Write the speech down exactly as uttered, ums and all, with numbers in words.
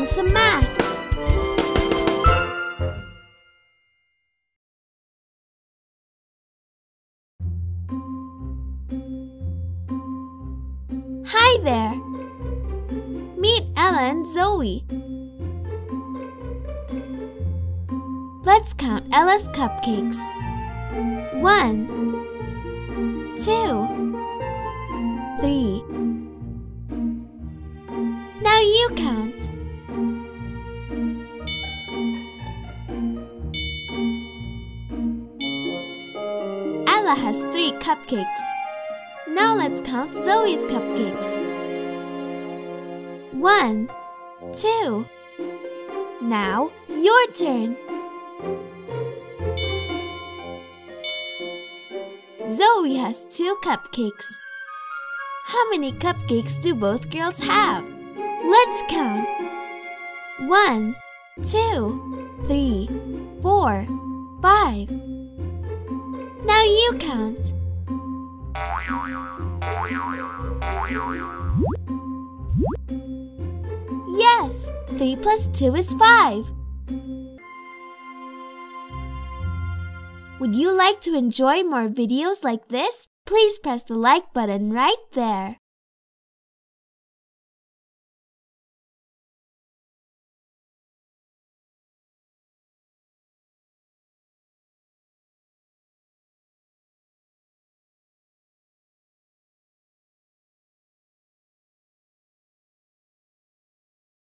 some math. Hi there! Meet Ella and Zoe. Let's count Ella's cupcakes. One, two, three. Now you count. Ella has three cupcakes. Now let's count Zoe's cupcakes. One, two. Now your turn. Zoe has two cupcakes. How many cupcakes do both girls have? Let's count. One, two, three, four, five. Now you count. Yes, three plus two is five. Would you like to enjoy more videos like this? Please press the like button right there.